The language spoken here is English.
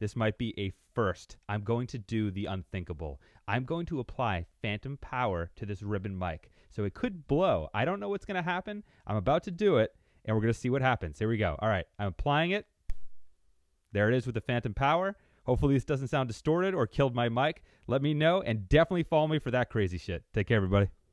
this might be a first. I'm going to do the unthinkable. I'm going to apply phantom power to this ribbon mic. So it could blow. I don't know what's going to happen. I'm about to do it, and we're going to see what happens. Here we go. All right, I'm applying it. There it is with the phantom power. Hopefully this doesn't sound distorted or killed my mic. Let me know, and definitely follow me for that crazy shit. Take care, everybody.